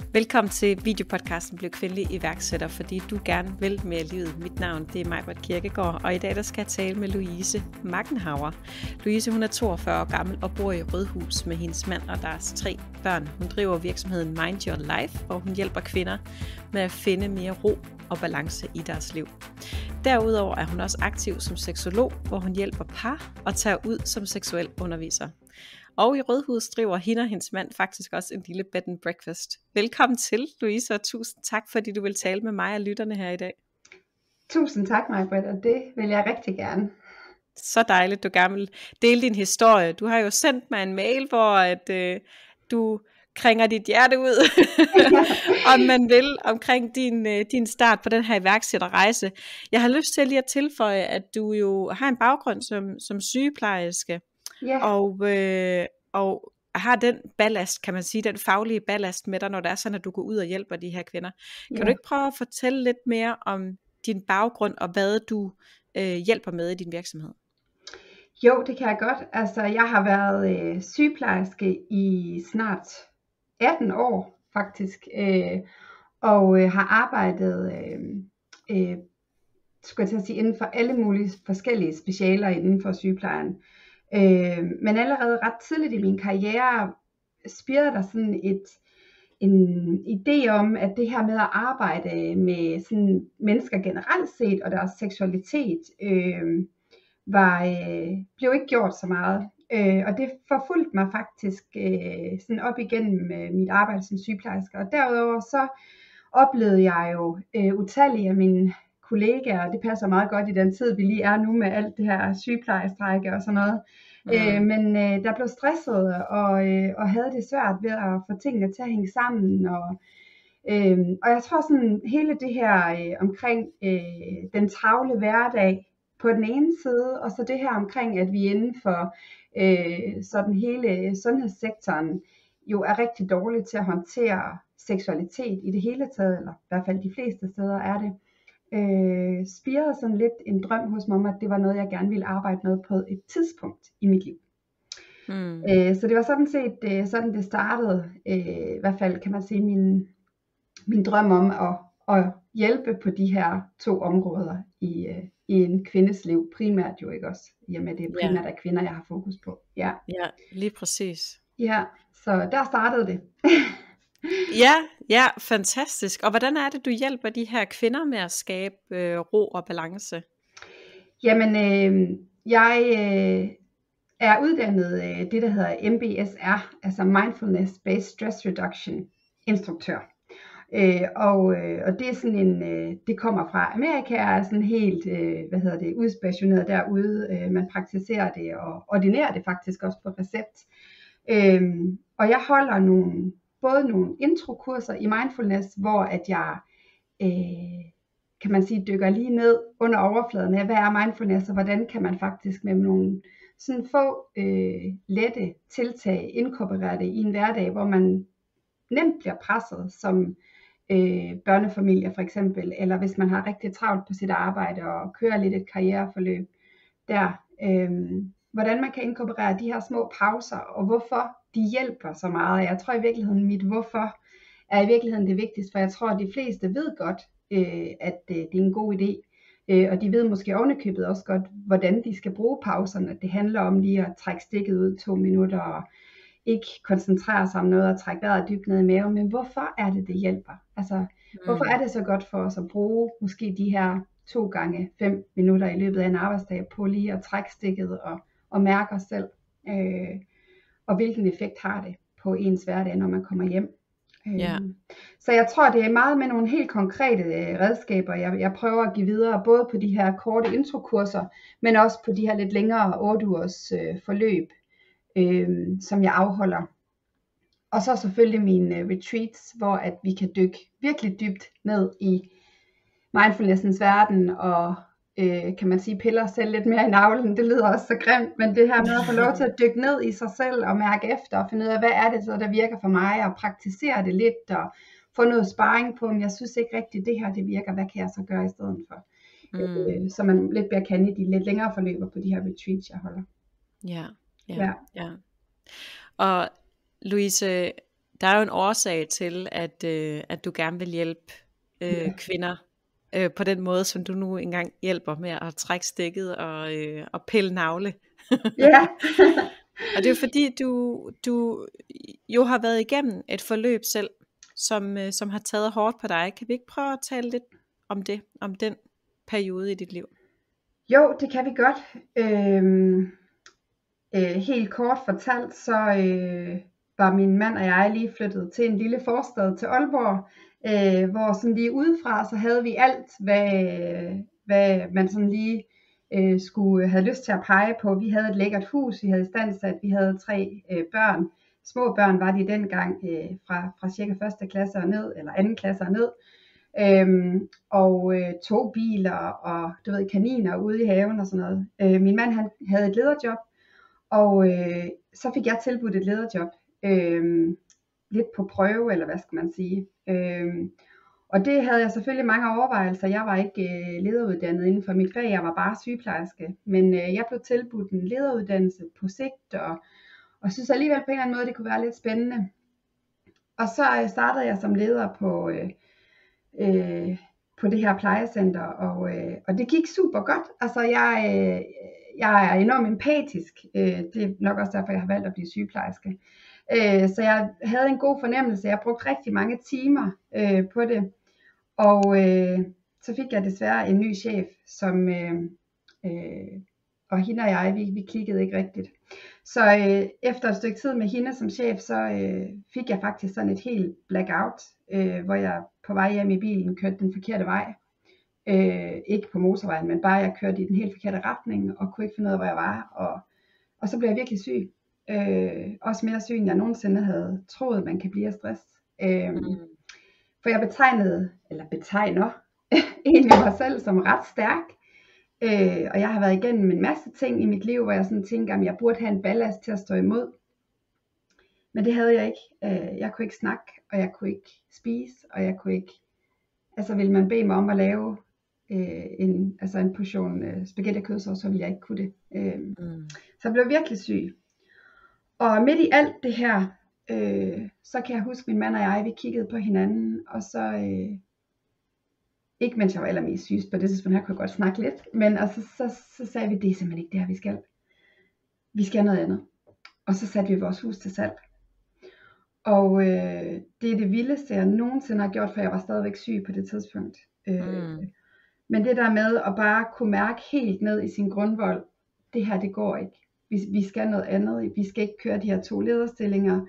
Velkommen til videopodcasten Bliv kvindelig iværksætter, fordi du gerne vil mere livet. Mit navn det er Majbert Kirkegaard, og i dag der skal jeg tale med Louise Maggenhauer. Louise hun er 42 år gammel og bor i Rødhus med hendes mand og deres 3 børn. Hun driver virksomheden Mind Your Life, hvor hun hjælper kvinder med at finde mere ro og balance i deres liv. Derudover er hun også aktiv som seksolog, hvor hun hjælper par og tager ud som seksuel underviser. Og i Rødhus driver hende og hendes mand faktisk også en lille bed and breakfast. Velkommen til, Louise, og tusind tak, fordi du vil tale med mig og lytterne her i dag. Tusind tak, Majbert, og det vil jeg rigtig gerne. Så dejligt, du gerne vil dele din historie. Du har jo sendt mig en mail, hvor du krænger dit hjerte ud, om man vil, omkring din start på den her iværksætterrejse. Jeg har lyst til lige at tilføje, at du jo har en baggrund som sygeplejerske, og har den ballast, kan man sige, den faglige ballast med dig, når det er sådan, at du går ud og hjælper de her kvinder. Kan du ikke prøve at fortælle lidt mere om din baggrund, og hvad du hjælper med i din virksomhed? Jo, det kan jeg godt. Altså, jeg har været sygeplejerske i snart 18 år, faktisk, og har arbejdet, skulle jeg til at sige, inden for alle mulige forskellige specialer inden for sygeplejen. Men allerede ret tidligt i min karriere spirede der sådan en idé om, at det her med at arbejde med sådan mennesker generelt set og deres seksualitet blev ikke gjort så meget. Og det forfulgte mig faktisk sådan op igennem mit arbejde som sygeplejerske. Og derudover så oplevede jeg jo utallige af mine kollegaer, og det passer meget godt i den tid, vi lige er nu med alt det her sygeplejestrække og sådan noget. Men der blev stresset og havde det svært ved at få tingene til at hænge sammen. Og jeg tror sådan hele det her omkring den travle hverdag på den ene side, og så det her omkring, at vi inden for sådan hele sundhedssektoren jo er rigtig dårlige til at håndtere seksualitet i det hele taget, eller i hvert fald de fleste steder er det. Spirede sådan lidt en drøm hos mig om, at det var noget, jeg gerne ville arbejde med på et tidspunkt i mit liv. Så det var sådan set sådan det startede, i hvert fald kan man sige min drøm om at hjælpe på de her 2 områder i en kvindes liv, primært jo ikke også, i og med det primært er kvinder, jeg har fokus på. Ja, lige præcis. Ja, så der startede det. Ja, fantastisk. Og hvordan er det, du hjælper de her kvinder med at skabe ro og balance? Jamen, jeg er uddannet det, der hedder MBSR, altså Mindfulness Based Stress Reduction instruktør. Og det er sådan det kommer fra Amerika, er sådan helt, udstationeret derude. Man praktiserer det og ordinerer det faktisk også på recept. Og jeg holder både nogle introkurser i mindfulness, hvor at jeg, kan man sige, dykker lige ned under overfladen af, hvad er mindfulness, og hvordan kan man faktisk med nogle sådan få lette tiltag inkorporere det i en hverdag, hvor man nemt bliver presset som børnefamilie for eksempel, eller hvis man har rigtig travlt på sit arbejde og kører lidt et karriereforløb der. Hvordan man kan inkorporere de her små pauser, og hvorfor de hjælper så meget. Jeg tror i virkeligheden, mit hvorfor er i virkeligheden det vigtigste, for jeg tror, at de fleste ved godt, at det er en god idé, og de ved måske ovenikøbet også godt, hvordan de skal bruge pauserne. Det handler om lige at trække stikket ud 2 minutter, og ikke koncentrere sig om noget, og trække vejret dybt ned i maven, men hvorfor er det hjælper? Altså, hvorfor er det så godt for os at bruge måske de her 2 gange 5 minutter i løbet af en arbejdsdag på lige at trække stikket og mærke os selv, og hvilken effekt har det på ens hverdag, når man kommer hjem. Så jeg tror, det er meget med nogle helt konkrete redskaber, jeg prøver at give videre, både på de her korte introkurser, men også på de her lidt længere 8 ugers forløb, som jeg afholder. Og så selvfølgelig mine retreats, hvor at vi kan dykke virkelig dybt ned i mindfulnessens verden, og kan man sige, piller selv lidt mere i navlen. Det lyder også så grimt, men det her med at få lov til at dykke ned i sig selv og mærke efter og finde ud af, hvad er det så, der virker for mig, og praktisere det lidt og få noget sparring på, men jeg synes ikke rigtigt, det her det virker, hvad kan jeg så gøre i stedet for? Så man lidt bliver kendt i de lidt længere forløber på de her retreats, jeg holder. Ja. Og Louise, der er jo en årsag til, at du gerne vil hjælpe kvinder på den måde, som du nu engang hjælper med at trække stikket og pille navle. Ja. Og det er jo fordi, du jo har været igennem et forløb selv, som har taget hårdt på dig. Kan vi ikke prøve at tale lidt om det, om den periode i dit liv? Jo, det kan vi godt. Helt kort fortalt, så var min mand og jeg lige flyttet til en lille forstad til Aalborg, hvor sådan lige udefra, så havde vi alt, hvad man sådan lige skulle have lyst til at pege på. Vi havde et lækkert hus, vi havde istandsat, vi havde 3 børn. Små børn var de dengang fra cirka 1. klasse og ned, eller 2. klasse og ned. Og 2 biler og du ved, kaniner ude i haven og sådan noget. Min mand han havde et lederjob, og så fik jeg tilbudt et lederjob. Lidt på prøve, eller hvad skal man sige. Og det havde jeg selvfølgelig mange overvejelser. Jeg var ikke lederuddannet inden for mit fag, jeg var bare sygeplejerske. Men jeg blev tilbudt en lederuddannelse på sigt, og synes alligevel på en eller anden måde, det kunne være lidt spændende. Og så startede jeg som leder på det her plejecenter, og det gik super godt. Altså jeg er enormt empatisk. Det er nok også derfor, jeg har valgt at blive sygeplejerske. Så jeg havde en god fornemmelse. Jeg brugte rigtig mange timer på det. Og så fik jeg desværre en ny chef, som og hende og jeg, vi klikkede ikke rigtigt. Så efter et stykke tid med hende som chef, så fik jeg faktisk sådan et helt blackout, hvor jeg på vej hjem i bilen kørte den forkerte vej. Ikke på motorvejen, men bare jeg kørte i den helt forkerte retning, og kunne ikke finde ud af, hvor jeg var. Og så blev jeg virkelig syg. Også mere syg, end jeg nogensinde havde troet, man kan blive af stress. For jeg betegner egentlig mig selv som ret stærk. Og jeg har været igennem en masse ting i mit liv, hvor jeg sådan tænker, at jeg burde have en ballast til at stå imod. Men det havde jeg ikke. Jeg kunne ikke snakke, og jeg kunne ikke spise, og jeg kunne ikke. Altså ville man bede mig om at lave en portion spaghetti kødsovs, så ville jeg ikke kunne det. Så jeg blev virkelig syg. Og midt i alt det her, så kan jeg huske, min mand og jeg, vi kiggede på hinanden, og så, ikke mens jeg var allermest sygest på det tidspunkt, her kunne jeg godt snakke lidt, men altså, så sagde vi, det er simpelthen ikke det her, vi skal. Vi skal noget andet. Og så satte vi vores hus til salg. Og det er det vildeste, jeg nogensinde har gjort, for jeg var stadigvæk syg på det tidspunkt. Men det der med at bare kunne mærke helt ned i sin grundvold, det her, det går ikke. Vi skal noget andet. Vi skal ikke køre de her 2 lederstillinger.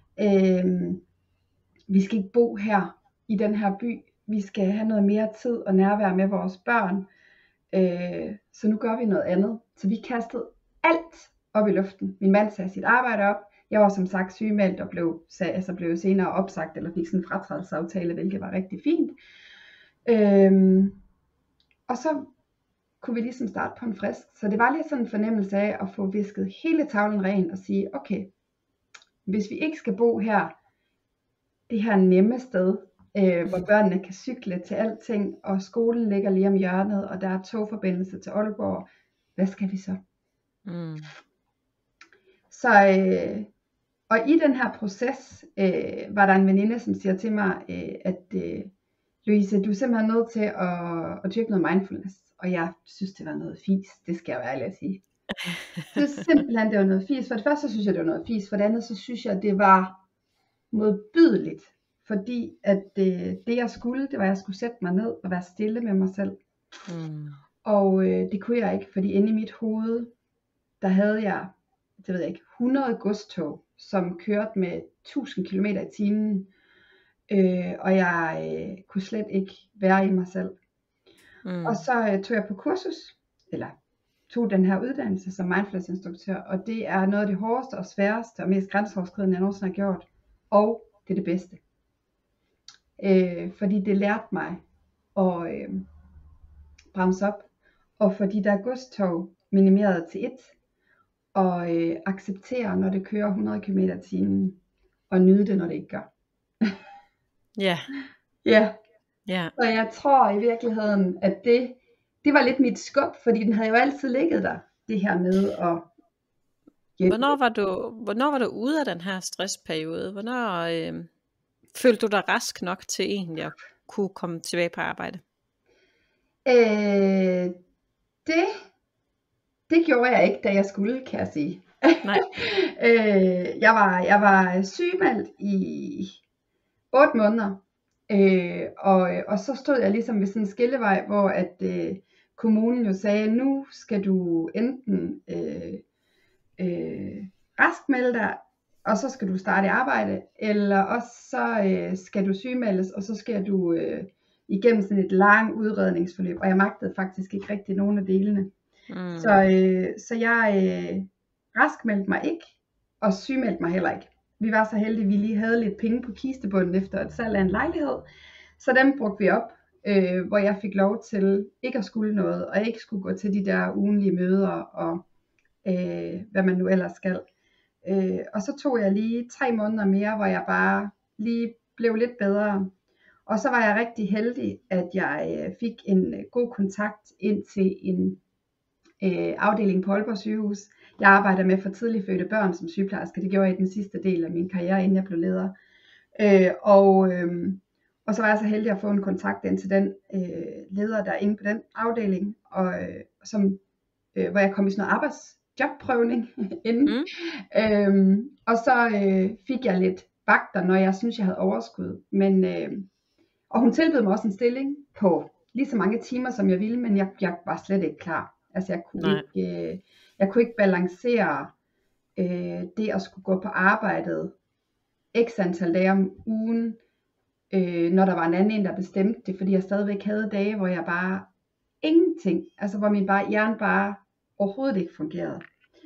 Vi skal ikke bo her i den her by. Vi skal have noget mere tid og nærvær med vores børn. Så nu gør vi noget andet. Så vi kastede alt op i luften. Min mand sagde sit arbejde op. Jeg var som sagt sygemeldt og blev senere opsagt, eller fik sådan en fratrædelsesaftale, hvilket var rigtig fint. Og så kunne vi ligesom starte på en frisk. Så det var lidt sådan en fornemmelse af at få visket hele tavlen ren og sige, okay, hvis vi ikke skal bo her, det her nemme sted, hvor børnene kan cykle til alting, og skolen ligger lige om hjørnet, og der er togforbindelse til Aalborg, hvad skal vi så? Så, og i den her proces, var der en veninde, som siger til mig, at Louise, du er simpelthen nødt til at dyrke noget mindfulness. Og jeg synes, det var noget fis. Det skal jeg jo ærligt at sige. Jeg synes simpelthen, det var noget fis. For det første, så synes jeg, det var noget fis. For det andet, så synes jeg, det var modbydeligt. Fordi at det jeg skulle, det var, at jeg skulle sætte mig ned og være stille med mig selv. Og det kunne jeg ikke, fordi inde i mit hoved, der havde jeg, det ved jeg ikke, 100 godstog, som kørte med 1000 km i timen. Og jeg kunne slet ikke være i mig selv. Og så tog jeg på kursus, eller tog den her uddannelse som mindfulness instruktør, og det er noget af det hårdeste og sværeste og mest grænseoverskridende, jeg nogensinde har gjort, og det er det bedste. Fordi det lærte mig at bremse op, og få de der godstog minimeret til 1, og acceptere, når det kører 100 km i timen, og nyde det, når det ikke gør. Ja. Ja. Og jeg tror i virkeligheden, at det var lidt mit skub, fordi den havde jo altid ligget der, det her med Hvornår var du ude af den her stressperiode? Hvornår følte du dig rask nok til egentlig at kunne komme tilbage på arbejde? Øh, det gjorde jeg ikke, da jeg skulle, kan jeg sige. Nej. Jeg var sygemeldt i 8 måneder, og så stod jeg ligesom ved sådan en skillevej, hvor at kommunen jo sagde, nu skal du enten raskmelde dig, og så skal du starte i arbejde, eller også så skal du sygemeldes, og så skal du igennem sådan et langt udredningsforløb, og jeg magtede faktisk ikke rigtig nogen af delene. Så jeg raskmeldte mig ikke, og sygemeldte mig heller ikke. Vi var så heldige, at vi lige havde lidt penge på kistebunden efter et salg af en lejlighed, så dem brugte vi op, hvor jeg fik lov til ikke at skulle noget, og ikke skulle gå til de der ugenlige møder, og hvad man nu ellers skal. Og så tog jeg lige 3 måneder mere, hvor jeg bare lige blev lidt bedre. Og så var jeg rigtig heldig, at jeg fik en god kontakt ind til en afdeling på Aalborg Sygehus. Jeg arbejder med for tidligt fødte børn som sygeplejerske. Det gjorde jeg i den sidste del af min karriere, inden jeg blev leder. Og så var jeg så heldig at få en kontakt ind til den leder, der er inde på den afdeling, og hvor jeg kom i sådan noget arbejdsjobprøvning inden. Og så fik jeg lidt vagter, når jeg synes jeg havde overskud. Men og hun tilbød mig også en stilling på lige så mange timer, som jeg ville, men jeg var slet ikke klar. Altså jeg kunne ikke balancere det at skulle gå på arbejdet x antal dage om ugen, når der var en anden, der bestemte det, fordi jeg stadigvæk havde dage, hvor jeg bare ingenting, altså hvor min hjerne bare overhovedet ikke fungerede.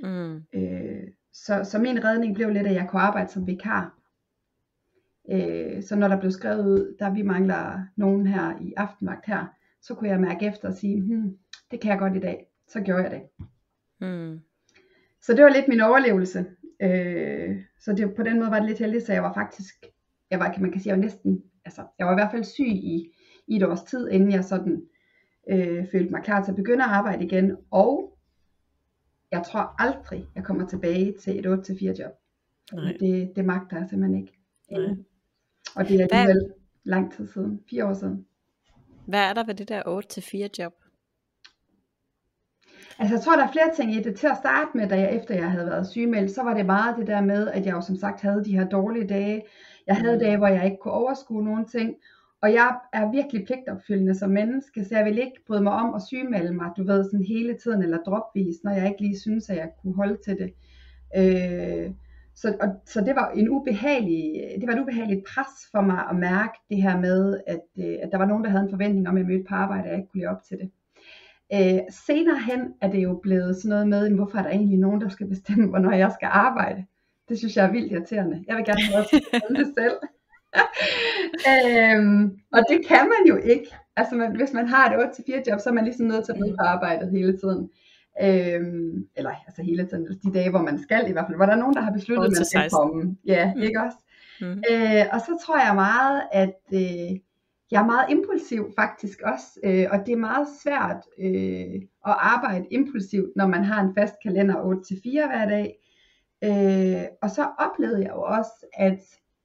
Så min redning blev lidt, at jeg kunne arbejde som vikar. Så når der blev skrevet ud, der vi mangler nogen her i aftenvagt her, så kunne jeg mærke efter og sige, det kan jeg godt i dag. Så gjorde jeg det. Så det var lidt min overlevelse. Så det, på den måde var det lidt heldigt, så jeg var faktisk, man kan sige, jeg var næsten, altså jeg var i hvert fald syg i et års tid, inden jeg sådan følte mig klar til at begynde at arbejde igen. Og jeg tror aldrig, jeg kommer tilbage til et 8-4 job. Det magter jeg simpelthen ikke. Og det er alligevel lang tid siden, 4 år siden. Hvad er der ved det der 8-4 job? Altså jeg tror, der er flere ting i det. Til at starte med, efter jeg havde været sygemeldt, så var det meget det der med, at jeg jo som sagt havde de her dårlige dage. Jeg havde dage, hvor jeg ikke kunne overskue nogen ting. Og jeg er virkelig pligtopfyldende som menneske, så jeg vil ikke bryde mig om at sygemelde mig, du ved, sådan hele tiden eller dropvis, når jeg ikke lige synes, at jeg kunne holde til det. Så det var et ubehageligt pres for mig at mærke det her med, at der var nogen, der havde en forventning om, at jeg mødte på arbejde, og jeg ikke kunne leve op til det. Senere hen er det jo blevet sådan noget med, hvorfor er der egentlig nogen, der skal bestemme, hvornår jeg skal arbejde. Det synes jeg er vildt irriterende. Jeg vil gerne have det selv. Og det kan man jo ikke. Altså hvis man har et 8-4 job, så er man ligesom nødt til at møde på arbejdet hele tiden. Eller altså hele tiden, de dage hvor man skal i hvert fald, hvor der er nogen der har besluttet at man skal komme. Ja, ikke også? Og så tror jeg meget at jeg er meget impulsiv faktisk også, og det er meget svært at arbejde impulsivt, når man har en fast kalender 8-4 hver dag. Og så oplevede jeg jo også, at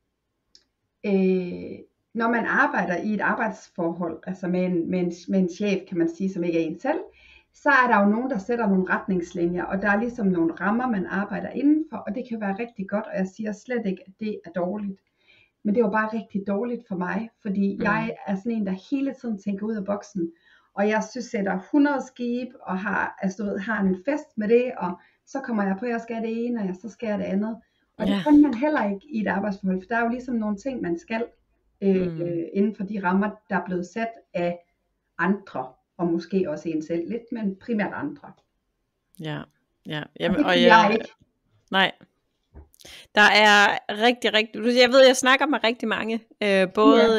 når man arbejder i et arbejdsforhold, altså med en chef, kan man sige, som ikke er en selv, så er der jo nogen, der sætter nogle retningslinjer, og der er ligesom nogle rammer, man arbejder indenfor, og det kan være rigtig godt, og jeg siger slet ikke, at det er dårligt. Men det var bare rigtig dårligt for mig, fordi jeg er sådan en, der hele tiden tænker ud af boksen, og jeg synes, sætter 100 skib, og har en fest med det, og så kommer jeg på, at jeg skal det ene, og jeg så skal jeg det andet. Og det kan man heller ikke i et arbejdsforhold, for der er jo ligesom nogle ting, man skal inden for de rammer, der er blevet sat af andre, og måske også en selv lidt, men primært andre. Ja. Jamen, og jeg ikke. Nej. Der er rigtig, jeg ved, jeg snakker med rigtig mange, både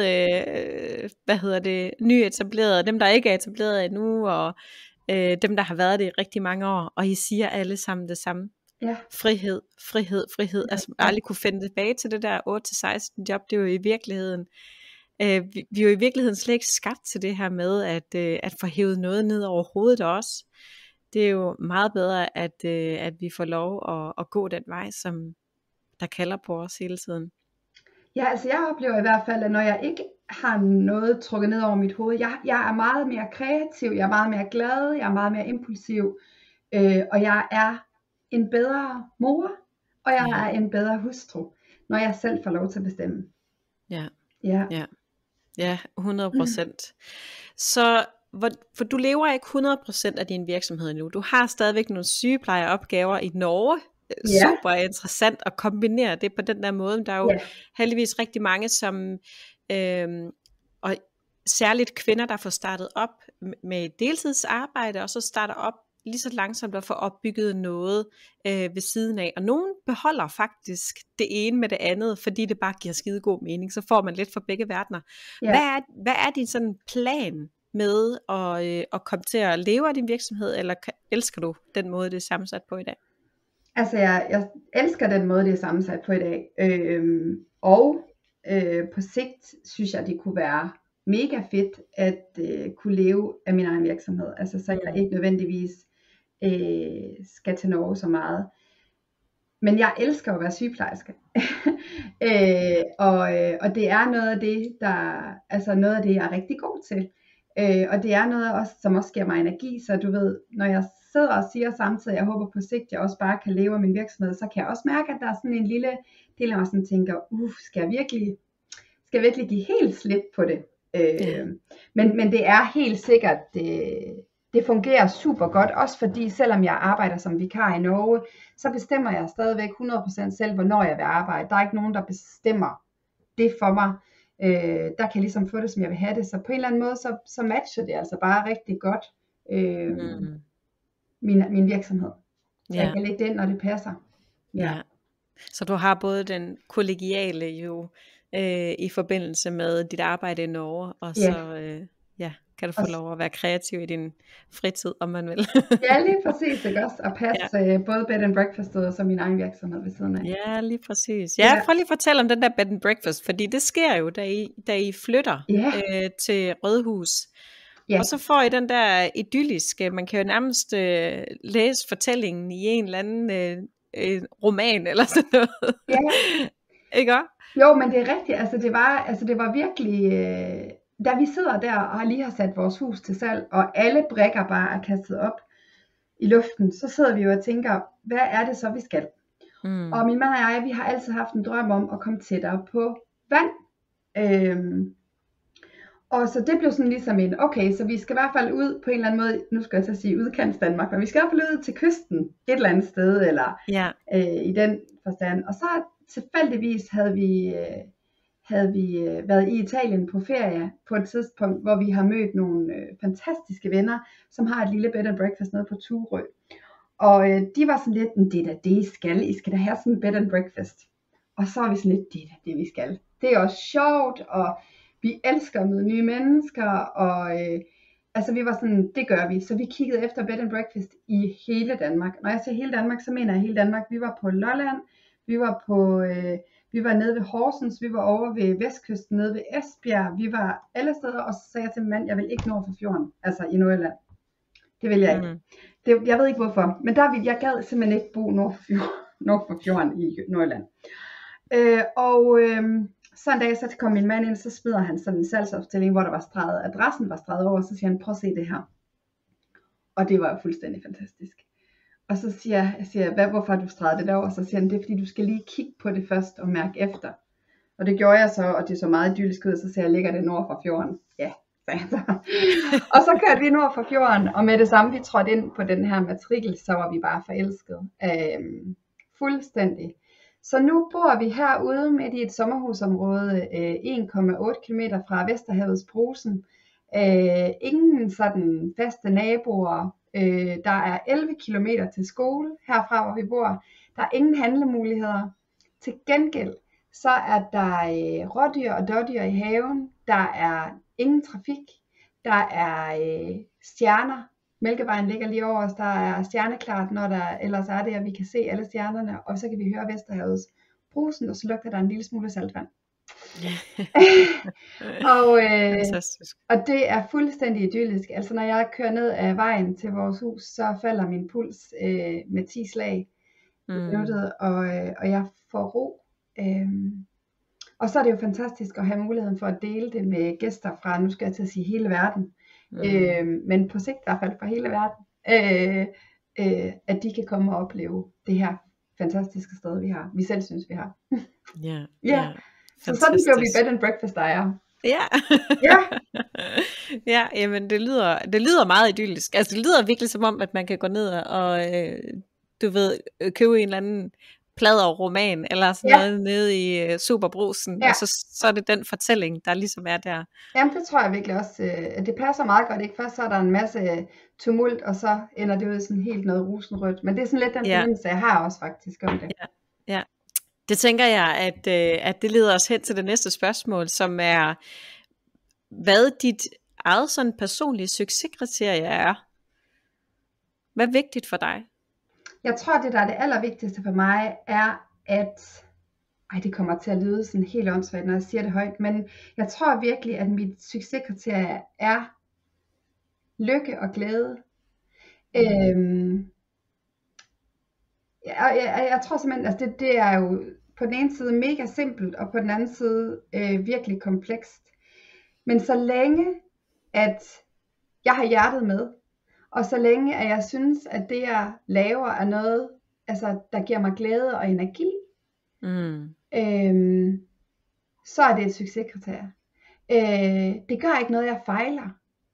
nyetablerede, dem der ikke er etableret endnu, og dem der har været det i rigtig mange år, og I siger alle sammen det samme. Ja. Frihed. Altså aldrig kunne finde tilbage til det der 8-16 job, det er jo i virkeligheden, vi er jo i virkeligheden slet ikke skabt til det her med, at få hævet noget ned over hovedet også. Det er jo meget bedre, at vi får lov at gå den vej, som der kalder på os hele tiden. Ja, altså jeg oplever i hvert fald, at når jeg ikke har noget trukket ned over mit hoved, jeg er meget mere kreativ, jeg er meget mere glad, jeg er meget mere impulsiv, og jeg er en bedre mor, og jeg er en bedre hustru, når jeg selv får lov til at bestemme. Ja, Ja. ja, ja, 100%. Så for du lever ikke 100% af din virksomhed nu. Du har stadigvæk nogle sygeplejeopgaver i Norge. Ja. Super interessant at kombinere det på den der måde. Der er jo heldigvis rigtig mange, som og særligt kvinder, der får startet op med deltidsarbejde, og så starter op lige så langsomt at få opbygget noget ved siden af. Og nogen beholder faktisk det ene med det andet, fordi det bare giver skide god mening. Så får man lidt for begge verdener. Ja. Hvad er din sådan plan med at komme til at leve af din virksomhed, eller elsker du den måde, det er sammensat på i dag? Altså jeg elsker den måde, det er sammensat på i dag. Og på sigt synes jeg, det kunne være mega fedt at kunne leve af min egen virksomhed. Altså så jeg ikke nødvendigvis skal til Norge så meget. Men jeg elsker at være sygeplejerske. Og det er noget af det, noget af det, jeg er rigtig god til. Og det er noget også, som også giver mig energi. Så du ved, når jeg sidder og siger samtidig, jeg håber på sigt, jeg også bare kan leve af min virksomhed, så kan jeg også mærke, at der er sådan en lille del af mig, som tænker, skal jeg virkelig give helt slip på det? Men det er helt sikkert, det fungerer super godt, også fordi selvom jeg arbejder som vikar i Norge, så bestemmer jeg stadigvæk 100% selv, hvornår jeg vil arbejde. Der er ikke nogen, der bestemmer det for mig. Der kan jeg ligesom få det, som jeg vil have det. Så på en eller anden måde, så matcher det altså bare rigtig godt min virksomhed. Så jeg kan lægge det ind, når det passer. Ja. Så du har både den kollegiale jo i forbindelse med dit arbejde i Norge, og så kan du få lov at være kreativ i din fritid, om man vil. Ja, lige præcis, ikke også? Og passe både bed and breakfast og så min egen virksomhed ved siden af. Ja, lige præcis. Ja, prøv lige at fortælle om den der bed and breakfast, fordi det sker jo, da I flytter til Rødhus. Ja. Og så får I den der idylliske, man kan jo nærmest læse fortællingen i en eller anden roman eller sådan noget. Ja. Ikke også? Jo, men det er rigtigt. Det var virkelig, da vi sidder der og lige har sat vores hus til salg, og alle brikker bare er kastet op i luften, så sidder vi jo og tænker, hvad er det så, vi skal? Og min mand og jeg, vi har altid haft en drøm om at komme tættere på vand. Og så det blev sådan ligesom okay, så vi skal i hvert fald ud på en eller anden måde, nu skal jeg så sige udkants Danmark, men vi skal i hvert fald ud til kysten et eller andet sted, eller i den forstand. Og så tilfældigvis havde vi været i Italien på ferie på et tidspunkt, hvor vi har mødt nogle fantastiske venner, som har et lille bed and breakfast nede på Turø. Og de var sådan lidt, det er da det, I skal da have sådan en bed and breakfast. Og så var vi sådan lidt, det er da det, vi skal. Det er også sjovt, og vi elsker at møde nye mennesker, og vi var sådan, det gør vi. Så vi kiggede efter bed and breakfast i hele Danmark. Når jeg siger hele Danmark, så mener jeg hele Danmark. Vi var på Lolland, vi var nede ved Horsens, vi var over ved Vestkysten, nede ved Esbjerg, vi var alle steder, og så sagde jeg til min mand, jeg vil ikke nord for fjorden, altså i Nordjylland. Det vil jeg ikke. Jeg ved ikke hvorfor, men jeg gad simpelthen ikke bo nord for fjorden i Nordjylland. Så en dag, så kom min mand ind, så smider han sådan en salgsopstilling, hvor der var streget, adressen var streget over, og så siger han, prøv at se det her. Og det var fuldstændig fantastisk. Og så siger jeg, hvorfor har du streget det derover? Så siger han, det er fordi, du skal lige kigge på det først og mærke efter. Og det gjorde jeg så, og det så meget idyllisk ud, så siger jeg, ligger det nord for fjorden? Ja, sagde han så. Og så kørte vi nord for fjorden, og med det samme, vi trådte ind på den her matrikel, så var vi bare forelsket. Fuldstændig. Så nu bor vi herude midt i et sommerhusområde, 1,8 km fra Vesterhavets Brugsen. Ingen sådan faste naboer. Der er 11 km til skole herfra, hvor vi bor. Der er ingen handlemuligheder. Til gengæld så er der rådyr og dårdyr i haven. Der er ingen trafik. Der er stjerner. Mælkevejen ligger lige over os. Der er stjerneklart, når der ellers er det, at vi kan se alle stjernerne. Og så kan vi høre Vesterhavets Brugsen, og så lugter der en lille smule saltvand. Fantastisk. Og det er fuldstændig idyllisk. Altså når jeg kører ned ad vejen til vores hus, så falder min puls med 10 slag i minuttet, og jeg får ro. Og så er det jo fantastisk at have muligheden for at dele det med gæster fra, nu skal jeg til at sige hele verden, men på sigt i hvert fald fra hele verden, at de kan komme og opleve det her fantastiske sted, vi selv synes, vi har. Ja. Så sådan bliver vi bed and breakfast ejere. Ja, jamen det lyder meget idyllisk. Altså det lyder virkelig som om, at man kan gå ned og du ved, købe en eller anden pladderroman eller sådan noget nede i Superbrugsen, og så er det den fortælling, der ligesom er der. Jamen det tror jeg virkelig også, at det passer meget godt, ikke? Først så er der en masse tumult, og så ender det ud i sådan helt noget rosenrødt, men det er sådan lidt den fornemmelse, jeg har også faktisk om det. Ja. Det tænker jeg, at det leder os hen til det næste spørgsmål, som er, hvad dit eget sådan personlige succeskriterie er. Hvad er vigtigt for dig? Jeg tror, det der er det allervigtigste for mig, er at, det kommer til at lyde sådan helt åndssvagt, når jeg siger det højt, men jeg tror virkelig, at mit succeskriterie er lykke og glæde. Jeg tror simpelthen, altså det er jo på den ene side mega simpelt, og på den anden side virkelig komplekst. Men så længe, at jeg har hjertet med, og så længe, at jeg synes, at det jeg laver er noget, altså, der giver mig glæde og energi, så er det et succeskriterie. Det gør ikke noget, jeg fejler.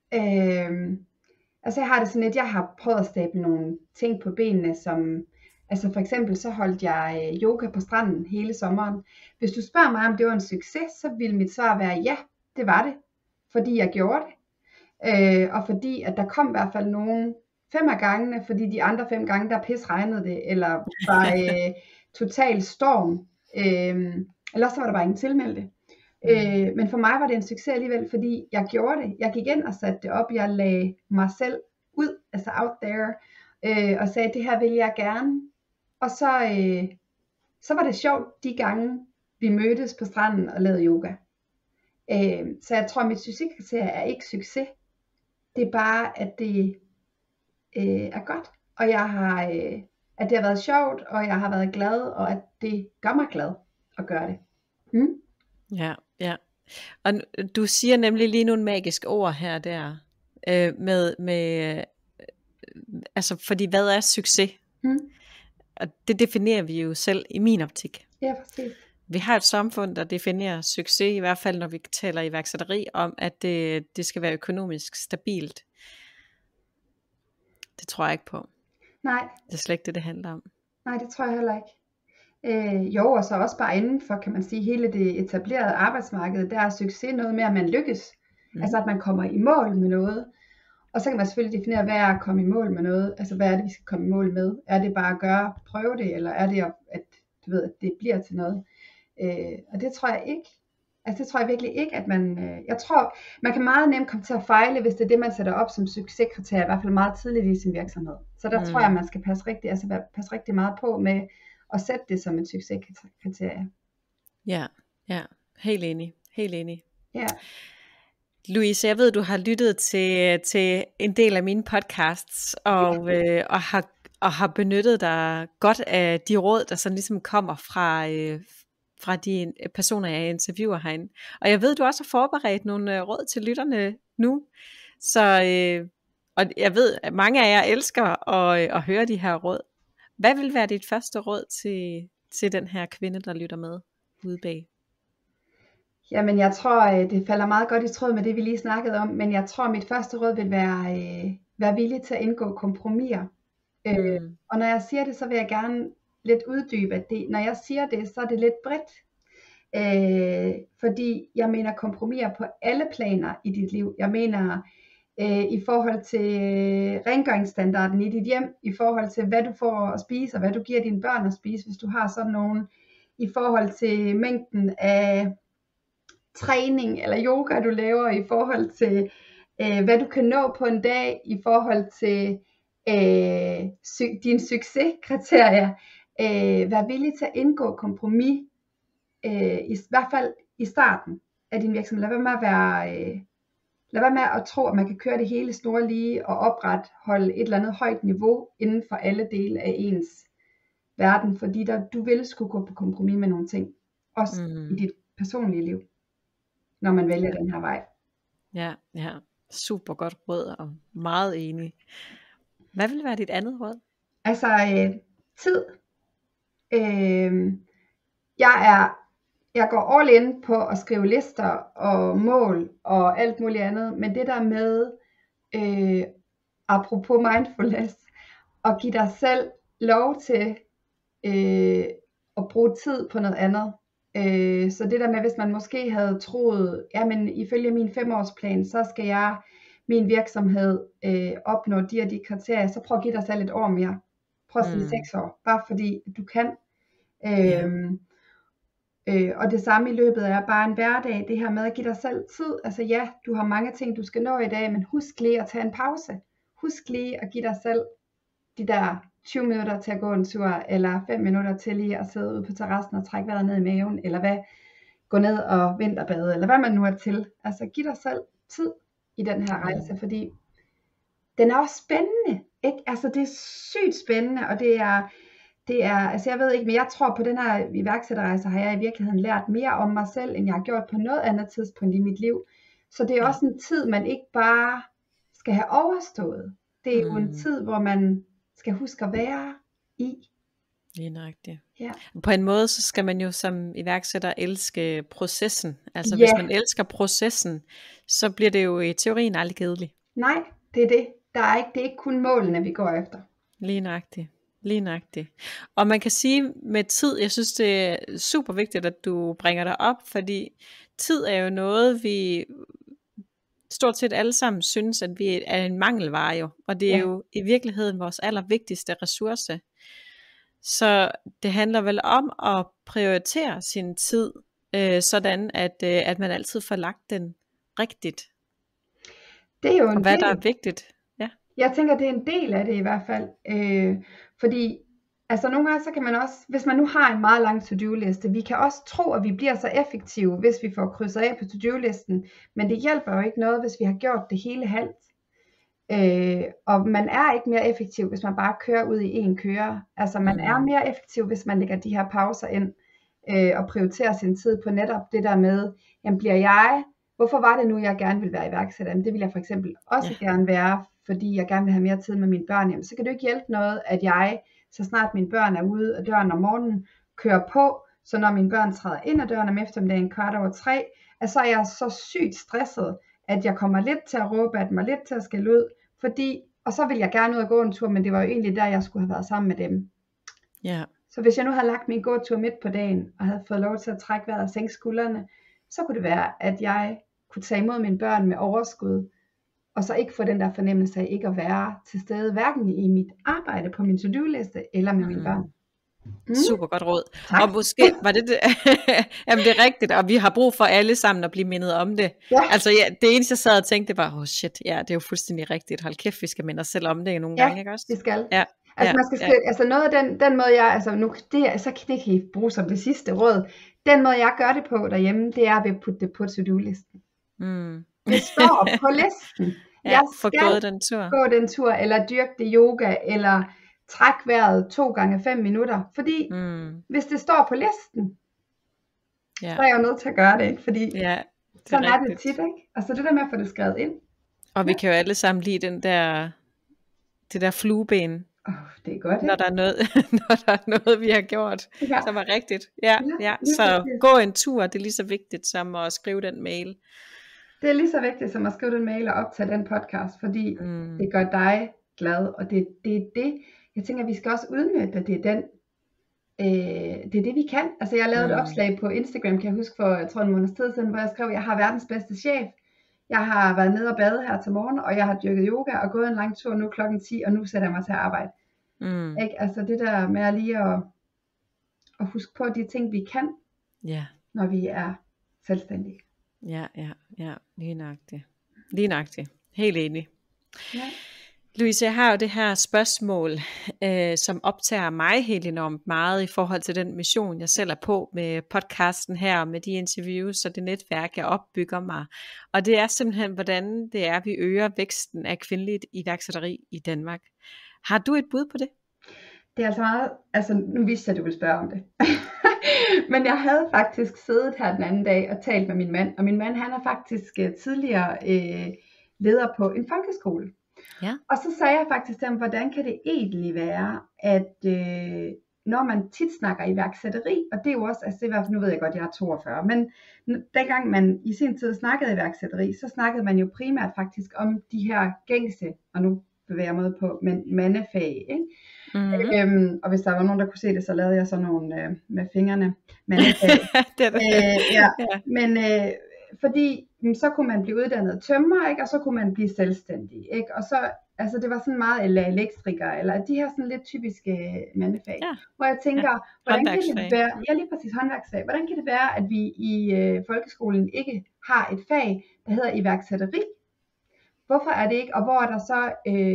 Altså jeg har det sådan lidt, jeg har prøvet at stable nogle ting på benene, som, altså for eksempel så holdt jeg yoga på stranden hele sommeren. Hvis du spørger mig, om det var en succes, så ville mit svar være, ja, det var det. Fordi jeg gjorde det. Og fordi at der kom i hvert fald nogen 5 af gangene, fordi de andre 5 gange, der regnede det, eller var total storm, eller så var der bare ingen tilmeldte. Men for mig var det en succes alligevel, fordi jeg gjorde det. Jeg gik ind og satte det op, jeg lagde mig selv ud, altså out there, og sagde, det her vil jeg gerne. Og så var det sjovt de gange, vi mødtes på stranden og lavede yoga. Så jeg tror, at mit succeskriterie er ikke succes. Det er bare, at det er godt, og at det har været sjovt, og jeg har været glad, og at det gør mig glad at gøre det. Ja. Og du siger nemlig lige nogle magiske ord her der, med altså fordi hvad er succes? Og det definerer vi jo selv i min optik. Ja, præcis. Vi har et samfund, der definerer succes, i hvert fald når vi taler iværksætteri, om at det skal være økonomisk stabilt. Det tror jeg ikke på. Nej. Det er slet ikke det handler om. Nej, det tror jeg heller ikke. Jo, og så også bare inden for, kan man sige, hele det etablerede arbejdsmarked, der er succes noget med, at man lykkes. Altså at man kommer i mål med noget. Og så kan man selvfølgelig definere, hvad er at komme i mål med noget. Altså hvad er det, vi skal komme i mål med? Er det bare at prøve det, eller er det, at det bliver til noget? Og det tror jeg ikke. Altså det tror jeg virkelig ikke, at jeg tror, man kan meget nemt komme til at fejle, hvis det er det, man sætter op som succeskriterie, i hvert fald meget tidligt i sin virksomhed. Så der tror jeg, man skal passe rigtig meget på med at sætte det som et succeskriterie. Ja, helt enig. Ja. Louise, jeg ved, du har lyttet til en del af mine podcasts, og har benyttet dig godt af de råd, der sådan ligesom kommer fra de personer, jeg interviewer herinde. Og jeg ved, du også har forberedt nogle råd til lytterne nu. Så, og jeg ved, at mange af jer elsker at høre de her råd. Hvad vil være dit første råd til den her kvinde, der lytter med ude bag? Jamen jeg tror, det falder meget godt i tråd med det, vi lige snakkede om. Men jeg tror, mit første råd vil være villig til at indgå kompromiser. Og når jeg siger det, så vil jeg gerne lidt uddybe, at når jeg siger det, så er det lidt bredt. Fordi jeg mener kompromiser på alle planer i dit liv. Jeg mener i forhold til rengøringsstandarden i dit hjem, i forhold til hvad du får at spise, og hvad du giver dine børn at spise, hvis du har sådan nogen, i forhold til mængden af træning eller yoga, du laver, i forhold til hvad du kan nå på en dag, i forhold til dine succeskriterier. Vær villig til at indgå kompromis, i hvert fald i starten af din virksomhed. Lad være med at tro, at man kan køre det hele snorlige og opretholde et eller andet højt niveau inden for alle dele af ens verden, fordi du vil skulle gå på kompromis med nogle ting, også i dit personlige liv, når man vælger den her vej. Ja, super godt råd, og meget enig. Hvad vil være dit andet råd? Altså tid. Jeg går all in på at skrive lister og mål og alt muligt andet, men det der med, apropos mindfulness, at give dig selv lov til at bruge tid på noget andet. Så det der med, hvis man måske havde troet, men ifølge min 5-årsplan, så skal min virksomhed opnå de og de kriterier, så prøv at give dig selv et år mere. Prøv at sige 6 år, bare fordi du kan. Og det samme i løbet af bare en hverdag, det her med at give dig selv tid. Altså ja, du har mange ting, du skal nå i dag, men husk lige at tage en pause. Husk lige at give dig selv de der 20 minutter til at gå en tur, eller 5 minutter til lige at sidde ude på terrassen og trække vejret ned i maven, eller gå ned og vinterbade, eller hvad man nu er til. Altså giv dig selv tid i den her rejse, fordi den er også spændende, ikke? Altså det er sygt spændende, og det er, altså jeg ved ikke, men jeg tror på den her iværksætterrejse, har jeg i virkeligheden lært mere om mig selv, end jeg har gjort på noget andet tidspunkt i mit liv. Så det er også en tid, man ikke bare skal have overstået. Det er jo en tid, hvor man skal huske at være i. Lige nøjagtigt. Ja. På en måde, så skal man jo som iværksætter elske processen. Altså hvis man elsker processen, så bliver det jo i teorien aldrig kedeligt. Nej, det er det. Det er ikke kun målene, vi går efter. Lige nøjagtigt. Og man kan sige med tid, jeg synes det er super vigtigt, at du bringer dig op, fordi tid er jo noget, vi stort set alle sammen synes, at vi er en mangelvare jo. Og det er jo i virkeligheden vores allervigtigste ressource. Så det handler vel om at prioritere sin tid, sådan at man altid får lagt den rigtigt. Det er jo og hvad der er vigtigt. Ja. Jeg tænker, det er en del af det i hvert fald. Fordi altså nogle gange, så kan man også, hvis man nu har en meget lang to-do-liste, vi kan også tro, at vi bliver så effektive, hvis vi får krydset af på to-do-listen. Men det hjælper jo ikke noget, hvis vi har gjort det hele halvt. Og man er ikke mere effektiv, hvis man bare kører ud i en køre. Altså man er mere effektiv, hvis man lægger de her pauser ind og prioriterer sin tid på netop det der med, hvorfor var det nu, jeg gerne vil være iværksætter? Det vil jeg for eksempel også gerne være, fordi jeg gerne vil have mere tid med mine børn. Jamen, så kan det ikke hjælpe noget, at jeg, så snart mine børn er ude af døren om morgenen, kører på, så når mine børn træder ind ad døren om eftermiddagen 3:15, så er jeg så sygt stresset, at jeg kommer lidt til at råbe at mig, lidt til at skælde ud, og så vil jeg gerne ud og gå en tur, men det var jo egentlig der, jeg skulle have været sammen med dem. Ja. Så hvis jeg nu havde lagt min gåtur midt på dagen, og havde fået lov til at trække vejret og sænke skuldrene, så kunne det være, at jeg kunne tage imod mine børn med overskud, og så ikke få den der fornemmelse af ikke at være til stede, hverken i mit arbejde på min to-do-liste, eller med mine børn. Super godt råd. Tak. Og måske var det jamen det er rigtigt, og vi har brug for alle sammen at blive mindet om det. Ja. Altså det eneste jeg sad og tænkte var, det er jo fuldstændig rigtigt. Hold kæft, vi skal minde os selv om det nogle gange, ikke også? Det skal. Ja. Altså man skal altså noget af den måde jeg, altså nu så kan I bruge som det sidste råd. Den måde jeg gør det på derhjemme, det er ved at putte det på to-do-listen. Det står på listen. Jeg skal gå den tur, eller dyrke det yoga, eller træk vejret 2 gange 5 minutter. Fordi hvis det står på listen, så er jeg jo nødt til at gøre det, ikke? Fordi sådan er det tit, ikke? Og så det der med at få det skrevet ind. Og vi kan jo alle sammen lide det der flueben. Det er godt, ikke? Når der er noget vi har gjort, som er rigtigt. Så gå en tur, det er lige så vigtigt som at skrive den mail. Det er lige så vigtigt som at skrive den mail og optage den podcast, fordi det gør dig glad, og det er det. Jeg tænker, at vi skal også udnytte, at det er det vi kan. Altså jeg lavede et opslag på Instagram, kan jeg huske for, jeg tror en måneds tid siden, hvor jeg skrev, at jeg har verdens bedste chef. Jeg har været nede og bade her til morgen, og jeg har dyrket yoga og gået en lang tur nu 10:00, og nu sætter jeg mig til at arbejde. Ikke? Altså det der med lige at huske på de ting, vi kan, når vi er selvstændige. Ja, lige nøjagtigt. Helt enig. Louise, jeg har jo det her spørgsmål, som optager mig helt enormt meget i forhold til den mission, jeg selv er på med podcasten her, med de interviews og det netværk, jeg opbygger mig. Og det er simpelthen, hvordan det er, vi øger væksten af kvindeligt iværksætteri i Danmark. Har du et bud på det? Det er altså meget, nu vidste jeg, at du ville spørge om det. Men jeg havde faktisk siddet her den anden dag og talt med min mand, og min mand han er faktisk tidligere leder på en folkeskole. Ja. Og så sagde jeg faktisk til ham, hvordan kan det egentlig være, at når man tit snakker iværksætteri, og det er jo også, altså det er i hvert fald, nu ved jeg godt, jeg er 42, men dengang man i sin tid snakkede iværksætteri, så snakkede man jo primært faktisk om de her gængse, og nu bevæger jeg mig på, men mandefag, ikke? Mm-hmm. Og hvis der var nogen, der kunne se det, så lavede jeg sådan nogle med fingrene mandefag. Det er det. Ja. Men fordi så kunne man blive uddannet tømrer, ikke? Og så kunne man blive selvstændig, ikke? Og så, altså det var sådan meget, eller elektriker, eller de her sådan lidt typiske mandefag, hvor jeg tænker, hvordan kan det være, lige præcis håndværksfag, hvordan kan det være, at vi i folkeskolen ikke har et fag, der hedder iværksætteri? Hvorfor er det ikke, og hvor er der så,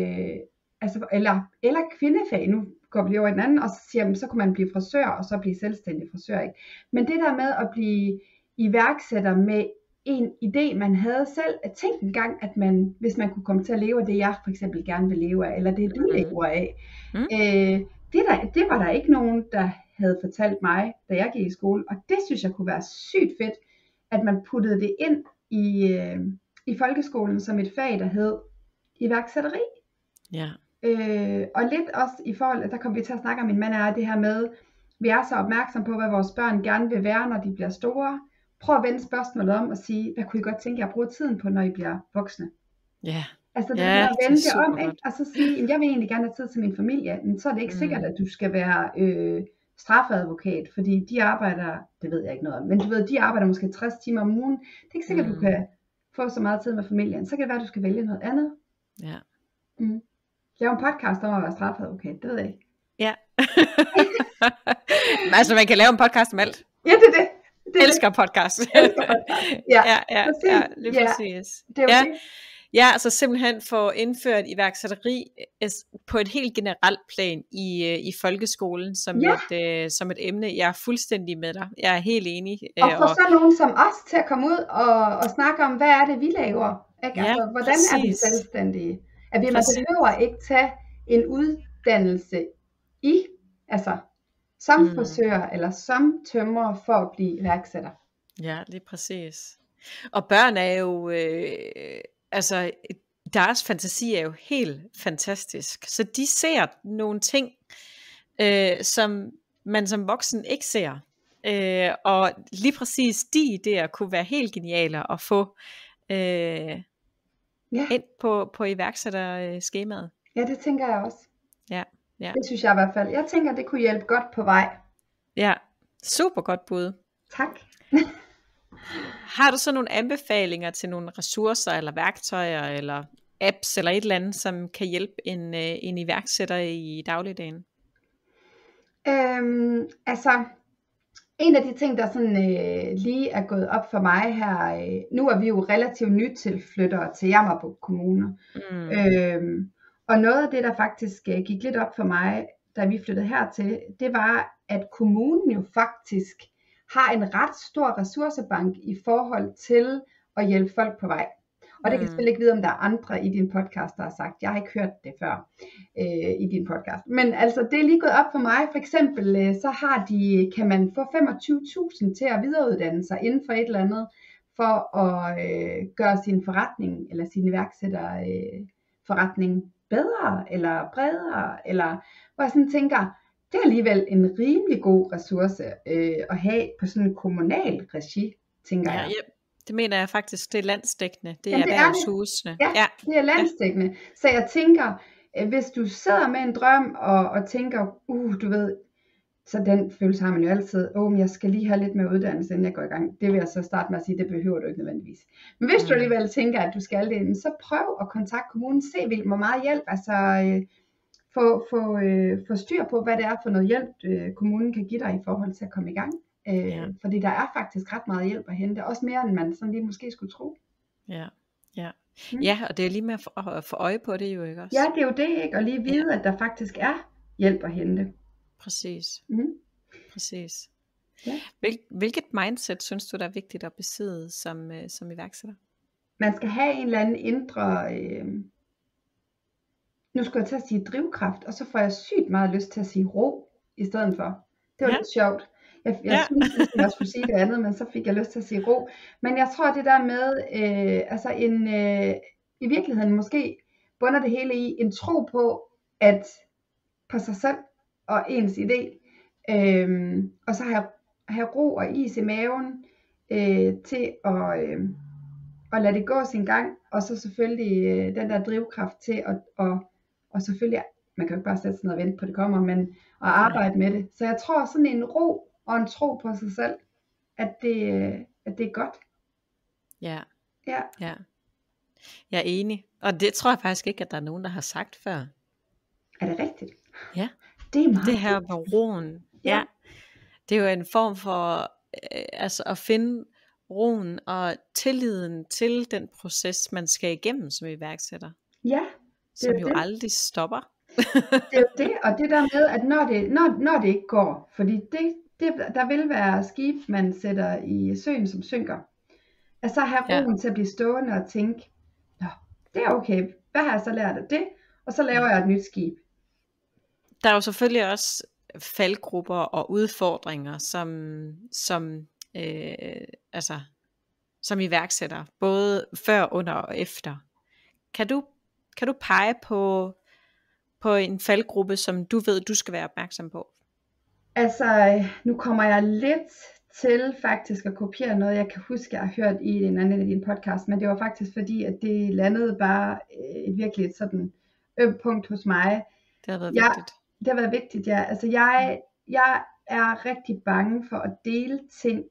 eller kvindefag, nu går vi lige over i den anden, og så siger så kunne man blive frisør, og så blive selvstændig frisør, ikke? Men det der med at blive iværksætter med en idé, man havde selv, at tænke en gang, at man, hvis man kunne komme til at leve af det, jeg for eksempel gerne vil leve af, eller det du lever af, det var der ikke nogen, der havde fortalt mig, da jeg gik i skole, og det synes jeg kunne være sygt fedt, at man puttede det ind i folkeskolen som et fag, der hed iværksætteri. Ja. Og lidt også i forhold, der kom vi til at snakke om, min mand er det her med, vi er så opmærksom på, hvad vores børn gerne vil være, når de bliver store. Prøv at vende spørgsmålet om og sige, hvad kunne I godt tænke jer at bruge tiden på, når I bliver voksne? Ja. Altså det er at vende det om, ikke? Og så sige, jeg vil egentlig gerne have tid til min familie, men så er det ikke sikkert, at du skal være strafadvokat, fordi de arbejder, det ved jeg ikke noget om, men du ved, de arbejder måske 60 timer om ugen. Det er ikke sikkert, du kan få så meget tid med familien. Så kan det være, at du skal vælge noget andet. Ja. Lave en podcast om at være strafadvokat, det ved jeg ikke. Ja. Altså man kan lave en podcast om alt. Ja, det er det. Elsker podcast. Ja, lige præcis. Det er okay. Ja, altså simpelthen få indført iværksætteri på et helt generelt plan i folkeskolen som et emne. Jeg er fuldstændig med dig. Jeg er helt enig. Og få så nogen som os til at komme ud og snakke om, hvad er det, vi laver? Ikke? Ja, altså, hvordan er vi selvstændige? At man behøver ikke tage en uddannelse som frisør eller som tømrer for at blive iværksætter. Ja, lige præcis. Og børn er jo, deres fantasi er jo helt fantastisk. Så de ser nogle ting, som man som voksen ikke ser. Og lige præcis de idéer kunne være helt geniale at få ind på iværksætterskemaet. Ja, det tænker jeg også. Ja. Det synes jeg i hvert fald. Jeg tænker, det kunne hjælpe godt på vej. Ja, super godt bud. Tak. Har du så nogle anbefalinger til nogle ressourcer eller værktøjer eller apps eller et eller andet, som kan hjælpe en iværksætter i dagligdagen? En af de ting, der sådan lige er gået op for mig her, nu er vi jo relativt nytilflyttere til Jammerbugt Kommune. Og noget af det, der faktisk gik lidt op for mig, da vi flyttede hertil, det var, at kommunen jo faktisk har en ret stor ressourcebank i forhold til at hjælpe folk på vej. Og det kan jeg selvfølgelig ikke vide, om der er andre i din podcast, der har sagt, jeg har ikke hørt det før i din podcast. Men altså, det er lige gået op for mig. For eksempel, så kan man få 25.000 til at videreuddanne sig inden for et eller andet, for at gøre sin forretning, eller sin iværksætterforretning bedre, eller bredere, eller hvor jeg sådan tænker, det er alligevel en rimelig god ressource at have på sådan en kommunal regi, tænker jeg. Ja, det mener jeg faktisk, det er landsdækkende. Det er erhvervshusene. Ja, det er landsdækkende. Ja. Så jeg tænker, hvis du sidder med en drøm og tænker, du ved, så den følelse har man jo altid, men jeg skal lige have lidt mere uddannelse, inden jeg går i gang. Det vil jeg så starte med at sige, det behøver du ikke nødvendigvis. Men hvis du alligevel tænker, at du skal det, så prøv at kontakte kommunen, se hvor meget hjælp, få styr på, hvad det er for noget hjælp, kommunen kan give dig i forhold til at komme i gang. Fordi der er faktisk ret meget hjælp at hente, også mere end man sådan lige måske skulle tro. Ja. Ja. Ja, og det er lige med at få øje på det jo, ikke også? Ja, det er jo det, ikke? Og lige vide, at der faktisk er hjælp at hente. Præcis. Præcis. Ja. Hvilket mindset synes du, der er vigtigt at besidde som iværksætter? Man skal have en eller anden indre, nu skulle jeg til at sige drivkraft, og så får jeg sygt meget lyst til at sige ro i stedet for. Det var lidt sjovt. Jeg synes, at jeg skulle sige det andet, men så fik jeg lyst til at sige ro. Men jeg tror, det der med, i virkeligheden måske bunder det hele i en tro på sig selv og ens idé. Og så have ro og is i maven til at lade det gå sin gang. Og så selvfølgelig den der drivkraft til og selvfølgelig, man kan jo ikke bare sætte sig ned og vente på det kommer, men at arbejde med det. Så jeg tror sådan en ro og en tro på sig selv, at det er godt. Ja. Jeg er enig. Og det tror jeg faktisk ikke, at der er nogen, der har sagt før. Er det rigtigt? Ja. Det er meget det her med roen. Ja. Det er jo en form for at finde roen og tilliden til den proces, man skal igennem som iværksætter. Ja. Som jo aldrig stopper. Det er jo det, og det der med, at når det ikke går, fordi der vil være skib, man sætter i søen, som synker, at så have roen til at blive stående og tænke, nå, det er okay, hvad har jeg så lært af det? Og så laver jeg et nyt skib. Der er jo selvfølgelig også faldgrupper og udfordringer, som iværksætter, både før, under og efter. Kan du pege på en faldgruppe, som du ved, du skal være opmærksom på? Altså, nu kommer jeg lidt til faktisk at kopiere noget, jeg kan huske, jeg har hørt i en anden af dine podcast, men det var faktisk fordi, at det landede bare virkelig et sådan punkt hos mig. Det har været vigtigt. Det har været vigtigt, ja. Altså, jeg er rigtig bange for at dele ting,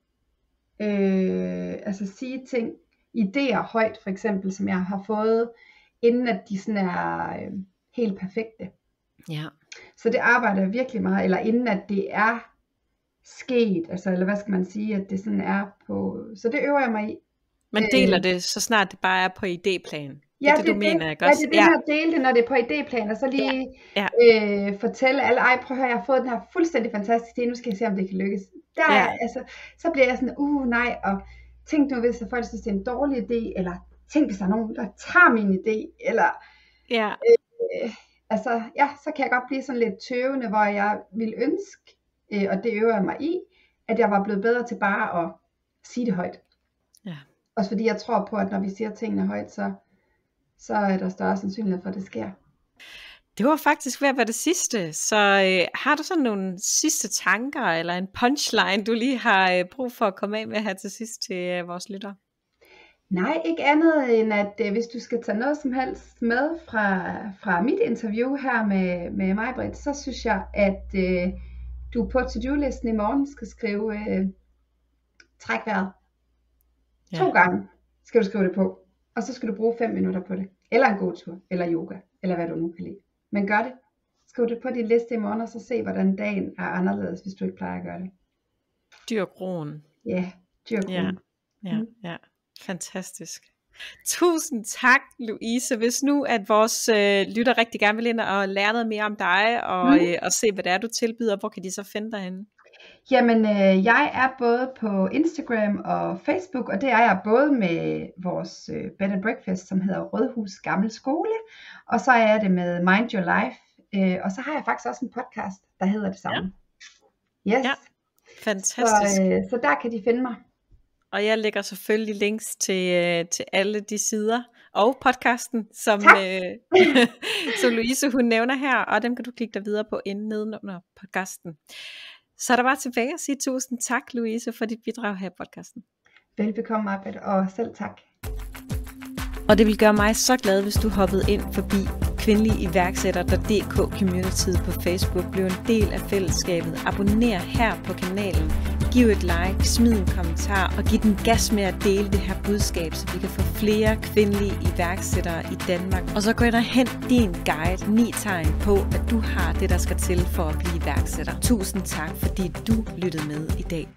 sige ting, idéer højt, for eksempel, som jeg har fået, inden at de sådan er helt perfekte. Ja. Så det arbejder jeg virkelig meget, eller inden at det er sket, altså, eller hvad skal man sige, at det sådan er på, så det øver jeg mig i. Man deler det, så snart det bare er på idéplan. Ja, det mener, ikke også? Ja, det er det her, dele det, når det er på idéplan, og så lige fortælle alle, prøv at høre, jeg har fået den her fuldstændig fantastiske idé, nu skal jeg se, om det kan lykkes. Så bliver jeg sådan, nej, og tænk nu, hvis folk synes, det er en dårlig idé, eller tænk, hvis der er nogen, der tager min idé, eller så kan jeg godt blive sådan lidt tøvende, hvor jeg vil ønske, og det øver jeg mig i, at jeg var blevet bedre til bare at sige det højt. Ja. Også fordi jeg tror på, at når vi siger tingene højt, så er der større sandsynlighed for, at det sker. Det var faktisk ved at være det sidste, så har du sådan nogle sidste tanker, eller en punchline, du lige har brug for at komme af med her til sidst til vores lyttere? Nej, ikke andet end at hvis du skal tage noget som helst med fra mit interview her med mig, Britt, så synes jeg, at du på to-do-listen i morgen skal skrive træk vejret. 2 gange skal du skrive det på, og så skal du bruge 5 minutter på det. Eller en gåtur, eller yoga, eller hvad du nu kan lide. Men gør det. Skriv det på din liste i morgen, og så se, hvordan dagen er anderledes, hvis du ikke plejer at gøre det. Dyrk roen. Ja, dyrk roen. Ja. Fantastisk. Tusind tak, Louise. Hvis nu, at vores lytter rigtig gerne vil ind og lære noget mere om dig, og se, hvad det er, du tilbyder, hvor kan de så finde dig henne? Jamen, jeg er både på Instagram og Facebook, og det er jeg både med vores bed and breakfast, som hedder Rødhus Gammel Skole, og så er det med Mind Your Life, og så har jeg faktisk også en podcast, der hedder det samme. Ja. Yes. Ja, fantastisk. Så der kan de finde mig. Og jeg lægger selvfølgelig links til alle de sider og podcasten, som Louise hun nævner her, og dem kan du klikke dig videre på nedenunder podcasten. Så er der bare tilbage at sige tusind tak, Louise, for dit bidrag her i podcasten. Velbekomme, Marbet, og selv tak. Og det vil gøre mig så glad, hvis du hoppede ind forbi kvindeligiværksætter.dk communityet på Facebook, blev en del af fællesskabet, abonner her på kanalen, giv et like, smid en kommentar og giv den gas med at dele det her budskab, så vi kan få flere kvindelige iværksættere i Danmark. Og så gå ind og hent din guide, 9 tegn på, at du har det, der skal til for at blive iværksætter. Tusind tak, fordi du lyttede med i dag.